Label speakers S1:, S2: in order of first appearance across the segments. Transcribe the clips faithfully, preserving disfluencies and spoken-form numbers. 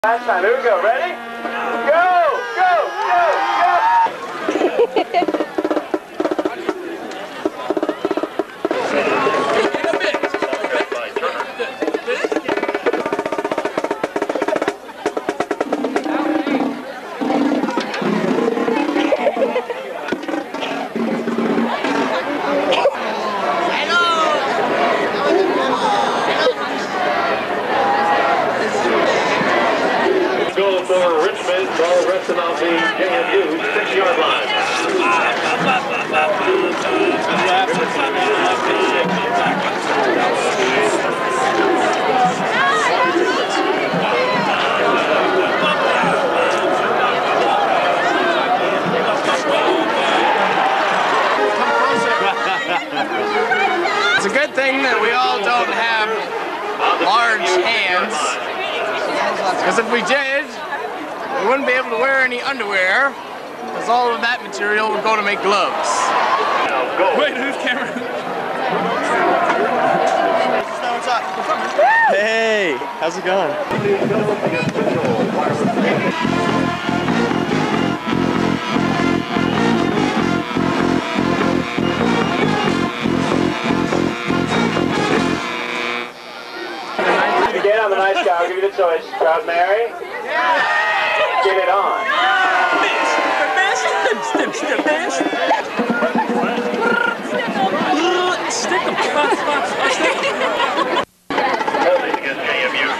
S1: Last time, here we go, ready? Go, go, go, go!
S2: For Richmond, ball resting on the J M U six-yard line.
S3: It's a good thing that we all don't have large hands, because if we did, we wouldn't be able to wear any underwear, because all of that material would go to make gloves.
S4: Wait, who's camera?
S5: Hey, how's it going?
S1: Again, I'm a nice guy. I'll give you the choice. Proud Mary? Yeah! Get it on.
S4: Stick them.
S2: Against J M U.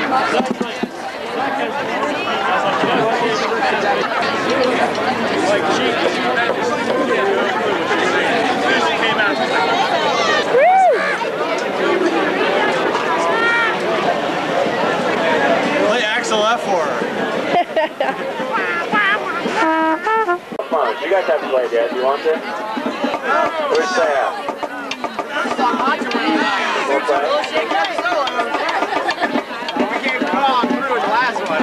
S5: Play Axel F for her.
S1: Come on, you guys haven't played yet. Do you want to? Where's Sam? We'll play.
S3: We came on through the last one.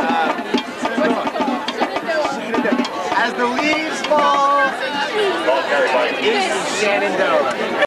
S3: Uh, as the leaves fall,
S2: Ball carried by
S3: in Shenandoah.